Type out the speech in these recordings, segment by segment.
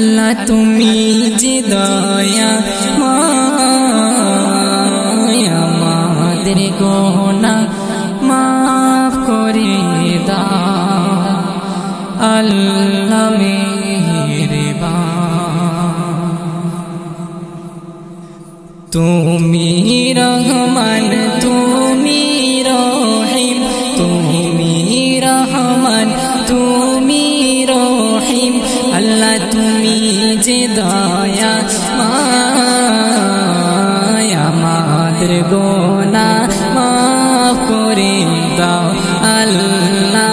আল্লাহ তুমি যে দয়াময় আমাদের গুনাহ মাফ করে দাও আল্লাহ মেহেরবান। তুমি রহমান তুমি রহিম তুমি রহমান তুমি রহিম আল্লাহ তুমি যে দয়াময় আমাদের গুনাহ মাফ করে দাও আল্লাহ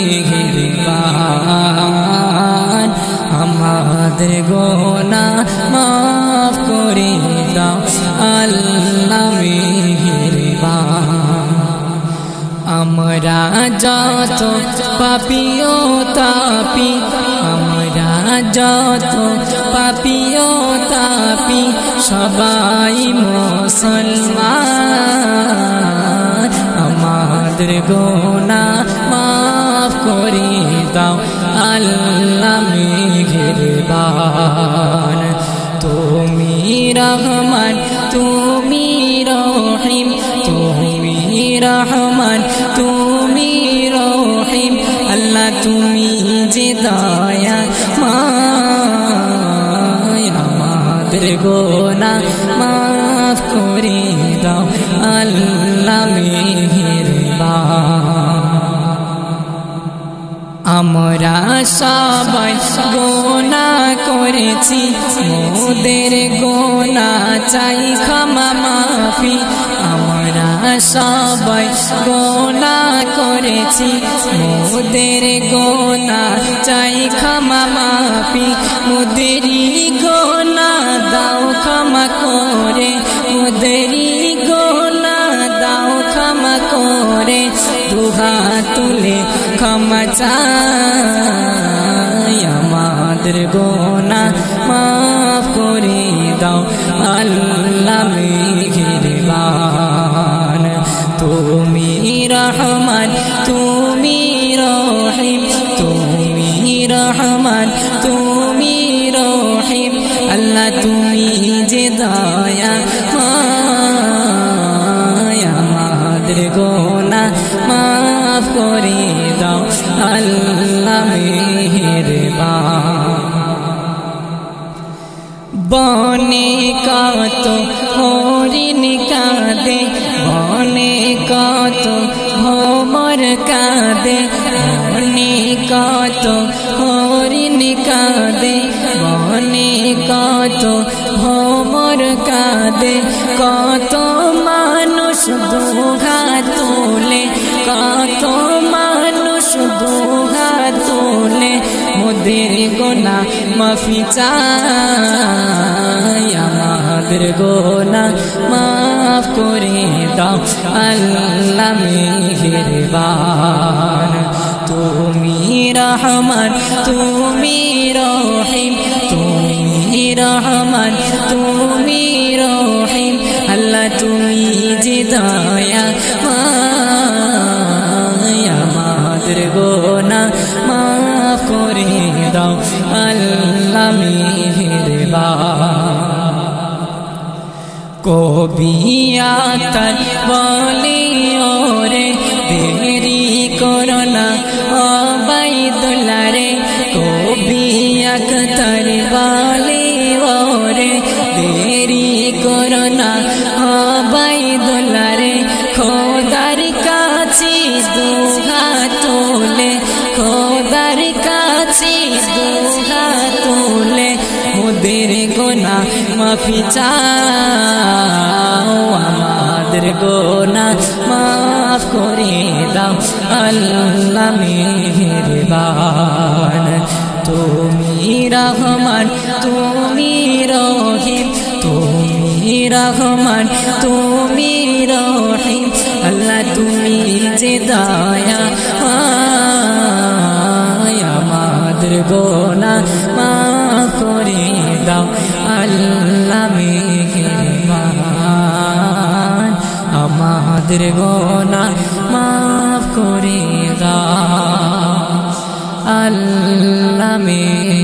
মেহেরবান। আমাদের গুনাহ মাফ করে দাও আল্লাহ মেহেরবান। আমরা যত পাপী ও তাপী আমরা যত পাপী ও তাপী সবাই মুসলমান আমাদের গুনাহ মাফ করে দাও আল্লাহ মেহেরবান। তুমি রহমান তুমি রহিম তুমি রহমান তুমি রহিম আল্লাহ তুমি যে দয়াময় আমাদের গুনাহ মাফ করে দাও আল্লাহ মেহেরবান। আমরা সবাই গুনাহ করেছি মোদের গুনাহ চাই ক্ষমা মাফি আমরা সবাই গুনাহ করেছি মোদের গুনাহ চাই ক্ষমা মাফি মোদেরই গুনাহ দাও ক্ষমা করে মোদেরই গুনাহ দাও ক্ষমা করে দুহাত তুলে ক্ষমা চাই আমাদের গুনাহ মাফ করে দাও আল্লাহ মেহেরবান। তুমি রহমান তুমি রহিম তুমি রহমান তুমি রহিম আল্লাহ তুমি যে দয়াময় আমাদের গুনাহ মাফ করে দাও আল্লাহ মেহেরবান। বনে কত হরিণ কাঁদে বনে কত ভ্রমর কাঁদে বনে কত হরিণ কাঁদে বনে কত ভ্রমর কাঁদে কত মানুষ দুহাত তোলে কত মানুষ দুহাত তোলে মোদের গুনাহ মাফি চাই আমাদের গুনাহ মাফ করে দাও আল্লাহ মেহেরবান। তুমি রহমান তুমি রহিম তুমি রহমান তুমি রহিম আল্লাহ তুমি যে দয়াময় আমাদের গুনাহ মাফ করে দাও আল্লাহ মেহেরবান। কবিয়াতার বলে ওরে দেরি করো না ওবাইদুল্লাহ রে কবিয়াতার বলে ওরে দেরি করো না ওবাইদুল্লাহ রে খোদার কাছে দুহাত তোলে খোদার কাছে দুহাত তোলে মোদের গুনাহ মাফি চাও আমাদের গুনাহ মাফ করে দাও আল্লাহ মেহেরবান। তুমি রহমান তুমি রহিম তুমি রহমান তুমি রহিম আল্লাহ তুমি যে দয়াময় আমাদের গুনাহ মাফ করে দাও আল্লাহ মেহেরবান। আমাদের গুনাহ মাফ করে দাও আল্লাহ